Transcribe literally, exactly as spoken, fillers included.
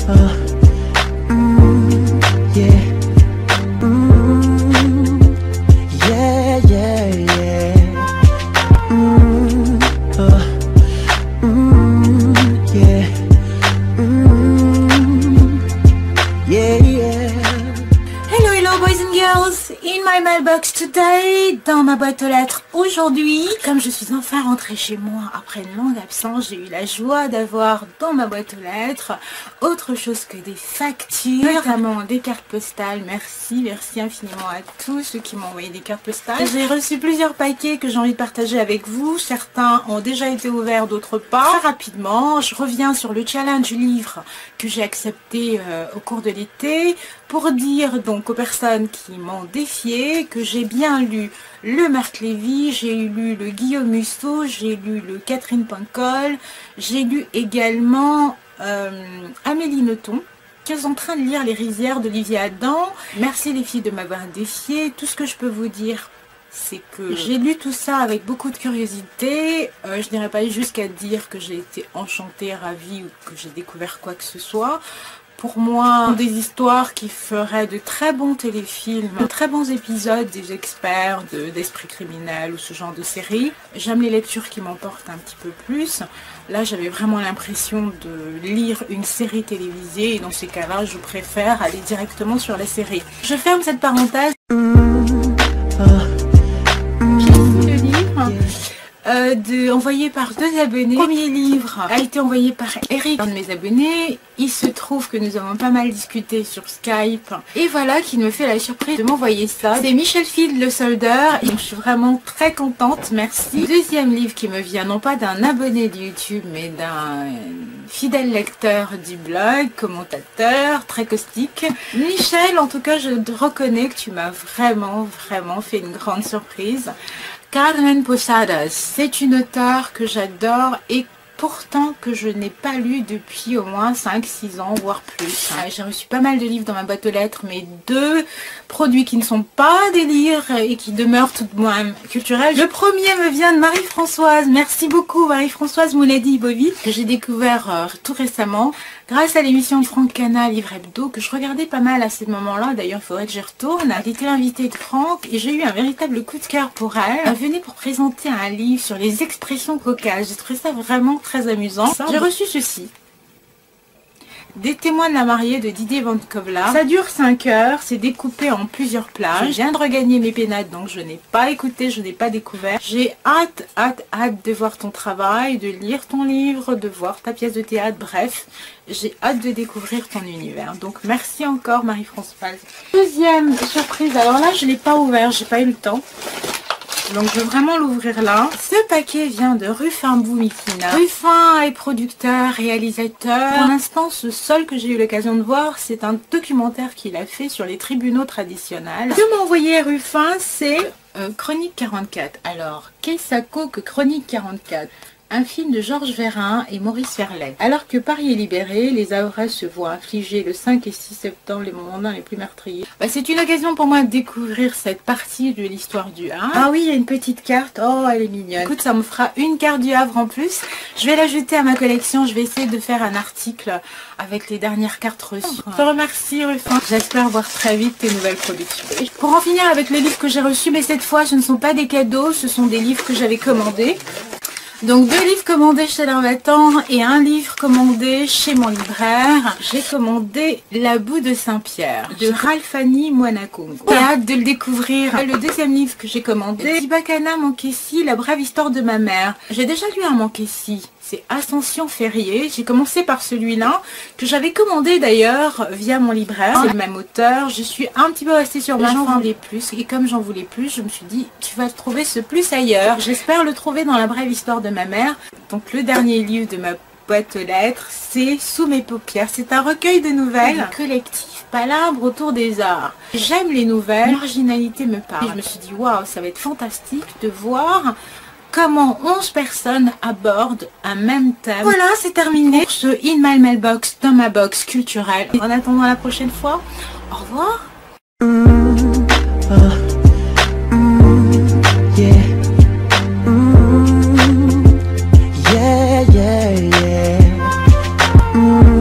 uh, mm, yeah, mm, yeah, yeah, yeah, mm, uh, mm, yeah, mm, yeah, yeah. Hello, hello boys and girls, in my mailbox today, dans ma boîte aux lettres aujourd'hui. Comme je suis enfin rentrée chez moi après une longue absence, j'ai eu la joie d'avoir dans ma boîte aux lettres autre chose que des factures, notamment des cartes postales. Merci, merci infiniment à tous ceux qui m'ont envoyé des cartes postales. J'ai reçu plusieurs paquets que j'ai envie de partager avec vous. Certains ont déjà été ouverts, d'autres pas. Très rapidement, je reviens sur le challenge livre que j'ai accepté euh, au cours de l'été pour dire donc aux personnes qui m'ont défié que j'ai bien lu le Marc Lévy, j'ai lu le Guillaume Musso, j'ai lu le Catherine Pancol, j'ai lu également euh, Amélie Nothomb, qui est en train de lire Les Rizières d'Olivier Adam. Merci les filles de m'avoir défié. Tout ce que je peux vous dire, c'est que j'ai lu tout ça avec beaucoup de curiosité. Euh, je n'irai pas jusqu'à dire que j'ai été enchantée, ravie ou que j'ai découvert quoi que ce soit. Pour moi, des histoires qui feraient de très bons téléfilms, de très bons épisodes des experts d'Esprit criminel ou ce genre de série. J'aime les lectures qui m'emportent un petit peu plus. Là, j'avais vraiment l'impression de lire une série télévisée et dans ces cas-là, je préfère aller directement sur la série. Je ferme cette parenthèse. J'ai ici le livre. Euh, de, envoyé par deux abonnés. Le premier livre a été envoyé par Eric, un de mes abonnés. Il se trouve que nous avons pas mal discuté sur Skype. Et voilà qui me fait la surprise de m'envoyer ça. C'est Michel Field, le soldeur. Et je suis vraiment très contente, merci. Deuxième livre qui me vient non pas d'un abonné de YouTube, mais d'un fidèle lecteur du blog, commentateur, très caustique. Michel, en tout cas, je te reconnais que tu m'as vraiment, vraiment fait une grande surprise. Carmen Posadas, c'est une auteure que j'adore et pourtant que je n'ai pas lu depuis au moins cinq six ans, voire plus. J'ai reçu pas mal de livres dans ma boîte aux lettres, mais deux produits qui ne sont pas des livres et qui demeurent tout de même culturels. Le premier me vient de Marie-Françoise. Merci beaucoup Marie-Françoise Mouladi-Bovi, que j'ai découvert euh, tout récemment grâce à l'émission de Franck Cana, Livre Hebdo, que je regardais pas mal à ces moments-là. D'ailleurs, il faudrait que j'y retourne. Elle était l'invitée de Franck et j'ai eu un véritable coup de cœur pour elle. Elle venait pour présenter un livre sur les expressions cocasses. J'ai trouvé ça vraiment très amusant. J'ai reçu ceci. Des témoins de la mariée de Didier Van Kovla. Ça dure cinq heures, c'est découpé en plusieurs plages. Je viens de regagner mes pénates, donc je n'ai pas écouté, je n'ai pas découvert. J'ai hâte, hâte, hâte de voir ton travail, de lire ton livre, de voir ta pièce de théâtre, bref. J'ai hâte de découvrir ton univers. Donc merci encore Marie-Françoise. Deuxième surprise, alors là je ne l'ai pas ouvert, j'ai pas eu le temps. Donc je vais vraiment l'ouvrir là. Ce paquet vient de Rufin Boumikina. Rufin est producteur, réalisateur. Pour l'instant, ce seul que j'ai eu l'occasion de voir, c'est un documentaire qu'il a fait sur les tribunaux traditionnels. Ce que m'a envoyé Rufin, c'est euh, Chronique quarante-quatre. Alors, qu'est-ce que Chronique quarante-quatre ? Un film de Georges Vérin et Maurice Verlet. Alors que Paris est libéré, les Auras se voient infliger le cinq et six septembre les moments les plus meurtriers. Bah, c'est une occasion pour moi de découvrir cette partie de l'histoire du Havre. Ah oui, il y a une petite carte. Oh, elle est mignonne. Écoute, ça me fera une carte du Havre en plus. Je vais l'ajouter à ma collection. Je vais essayer de faire un article avec les dernières cartes reçues. Je te remercie Rufin. J'espère voir très vite tes nouvelles productions. Et pour en finir avec les livres que j'ai reçus, mais cette fois, ce ne sont pas des cadeaux, ce sont des livres que j'avais commandés. Donc deux livres commandés chez l'Harmattan et un livre commandé chez mon libraire. J'ai commandé La boue de Saint-Pierre de Ralphanie Moinacongo. J'ai hâte de le découvrir. Le deuxième livre que j'ai commandé, Tibakana Mankessi, La brave histoire de ma mère. J'ai déjà lu un Mankessi. C'est Ascension Ferrier. J'ai commencé par celui-là, que j'avais commandé d'ailleurs via mon libraire. C'est le même auteur. Je suis un petit peu restée sur ma j'en voulais plus. Et comme j'en voulais plus, je me suis dit, tu vas trouver ce plus ailleurs. J'espère le trouver dans La brève histoire de ma mère. Donc le dernier livre de ma boîte aux lettres, c'est Sous mes paupières. C'est un recueil de nouvelles collectif Palabre autour des arts. J'aime les nouvelles. L'originalité me parle. Et je me suis dit, waouh, ça va être fantastique de voir comment onze personnes abordent un même thème. Voilà, c'est terminé pour ce In My Mailbox dans ma box culturelle. En attendant la prochaine fois, au revoir. Mm, uh, mm, yeah. Mm, yeah, yeah, yeah. Mm.